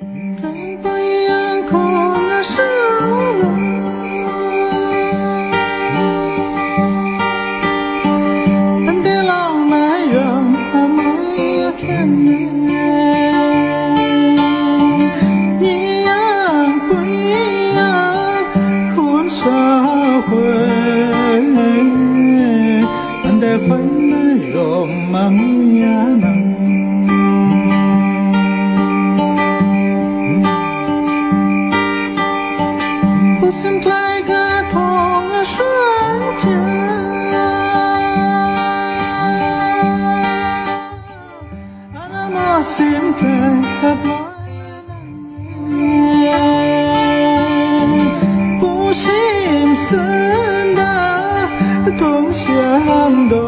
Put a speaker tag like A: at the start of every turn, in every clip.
A: 人不一样，苦了是我。本地浪漫人，他们也看人。一样不一样，苦社会。本地快乐人，嘛唔也能。心在个同个瞬间，那么心在不心酸的同相对，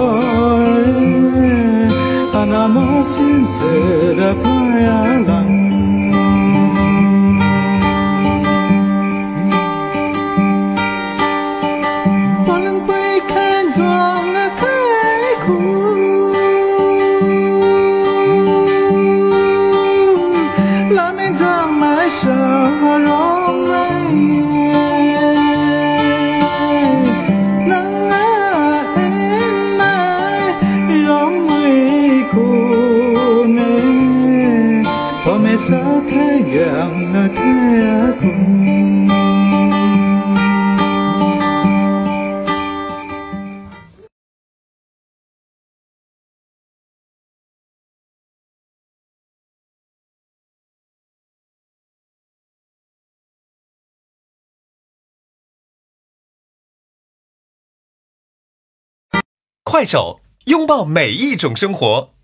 A: 那么心碎的不要冷。sa thái阳那太空。
B: 快手，拥抱每一种生活。